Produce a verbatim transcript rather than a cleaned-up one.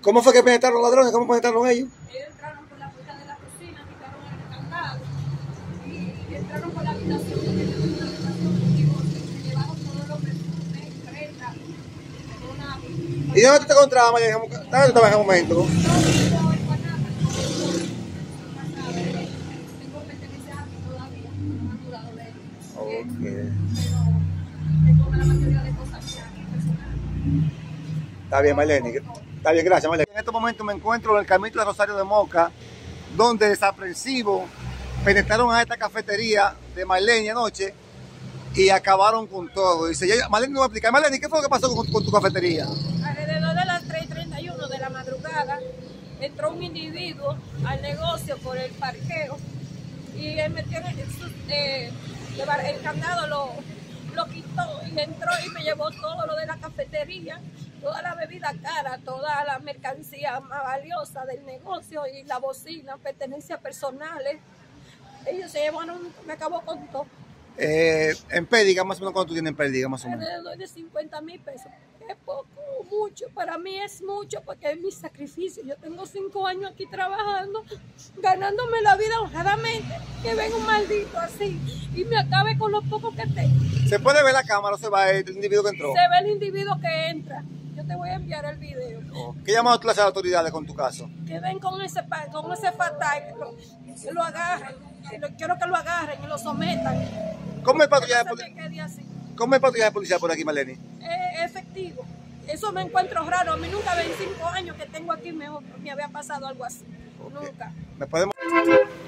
¿Cómo fue que penetraron los ladrones? ¿Cómo penetraron ellos? Ellos entraron por la puerta de la cocina, quitaron el candado y entraron por la habitación, porque yo tengo una habitación contigo, se llevaron todos los perfumes, prendas, una... ¿Y dónde tú te encontrabas, María? ¿Dónde tú estabas en ese momento? Yo vivo en Guanaca, tengo pertenencias aquí todavía, no me han mudado de él. Ok. Pero tengo la mayoría de cosas aquí personales. Está bien, Marlene. Está bien, gracias, Marlene. En este momento me encuentro en el camino de Rosario de Moca, donde desaprensivos penetraron a esta cafetería de Marlene anoche y acabaron con todo. Dice, ya, Marlene no va a explicar. Marlene, ¿qué fue lo que pasó con, con tu cafetería? Alrededor de las tres y treinta y uno de la madrugada entró un individuo al negocio por el parqueo y él metió en el, eh, el candado, lo, lo quitó y entró y me llevó todo lo de la cafetería, toda la bebida cara, toda la mercancía más valiosa del negocio y la bocina, pertenencias personales. Ellos se llevaron, me acabó con todo. Eh, en pérdida, más o menos, ¿cuánto tienen en pérdida, más o menos? Alrededor de cincuenta mil pesos. Es poco o mucho, para mí es mucho porque es mi sacrificio. Yo tengo cinco años aquí trabajando, ganándome la vida honradamente, que venga un maldito así y me acabe con lo poco que tengo. ¿Se puede ver la cámara o se va el individuo que entró? Se ve el individuo que entra. Yo te voy a enviar el video. Oh. ¿Qué llamado tú a las autoridades con tu caso? Que ven con ese, con ese fatal, que lo, que lo agarren. Que lo, quiero que lo agarren y lo sometan. ¿Cómo es patrullaje de policía? ¿Cómo es patrullaje de policía por aquí, Marlene? Eh, efectivo. Eso me encuentro raro. A mí nunca en cinco años que tengo aquí me, me había pasado algo así. Okay. Nunca. ¿Me podemos...